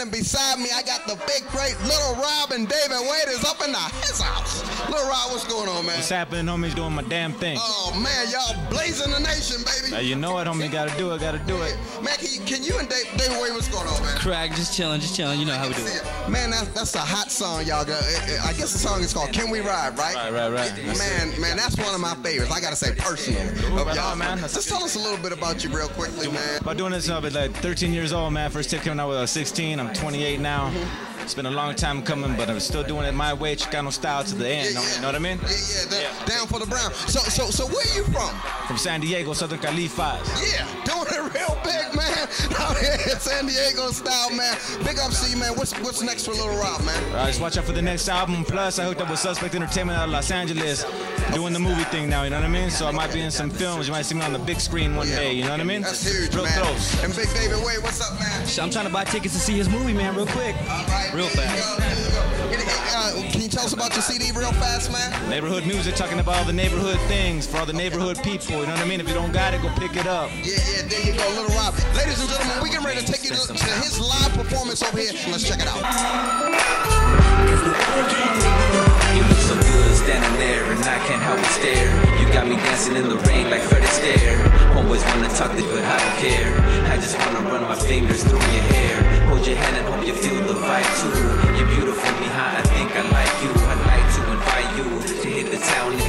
standing beside me, I got the big, great Lil Rob and David Wade is up in his house. Lil Rob, what's going on, man? What's happening, homies? Doing my damn thing. Oh, man, y'all blazing the nation, baby. You know it, homie. Gotta do it, gotta do it. Man, can you and David Wade, what's going on, man? Craig, just chilling. You know how we do it. Man, that's a hot song, y'all got. I guess the song is called Can We Ride, right? Right. Man, that's one of my favorites. I gotta say, personally. Y'all, man. Just tell us a little bit about you real quickly, man. About doing this, I've been like 13 years old, man. First tip coming out when I was 16. I'm 28 now. It's been a long time coming, but I'm still doing it my way. Chicano style to the end. You know what I mean? Yeah. Down for the brown. So where you from? From San Diego, Southern Califas. Yeah, doing it real big, man. Out here in San Diego style, man. Big up, C, man. What's next for Lil Rob, man? Just watch out for the next album. Plus, I hooked up with Suspect Entertainment out of Los Angeles, doing the movie thing now. You know what I mean? So I might be in some films. You might see me on the big screen one day. You know what I mean? That's huge, real man. Close. And Big David Wade, what's up, man? I'm trying to buy tickets to see his movie, man, real quick. All right, real fast. Can you tell us about your CD real fast, man? Neighborhood music, talking about all the neighborhood things for all the neighborhood people. You know what I mean? If you don't got it, go pick it up. Yeah, there you go, Lil Rob. Ladies and gentlemen, we get ready to take you to his live performance over here. Let's check it out. You look so good standing there, and I can't help but stare. You got me dancing in the rain like Fred Astaire. Homeboys wanna talk this, but I don't care. I just wanna run my fingers through your hair, hold your hand and hope you feel the vibe too. You're beautiful behind, I think I like you. I'd like to invite you to hit the town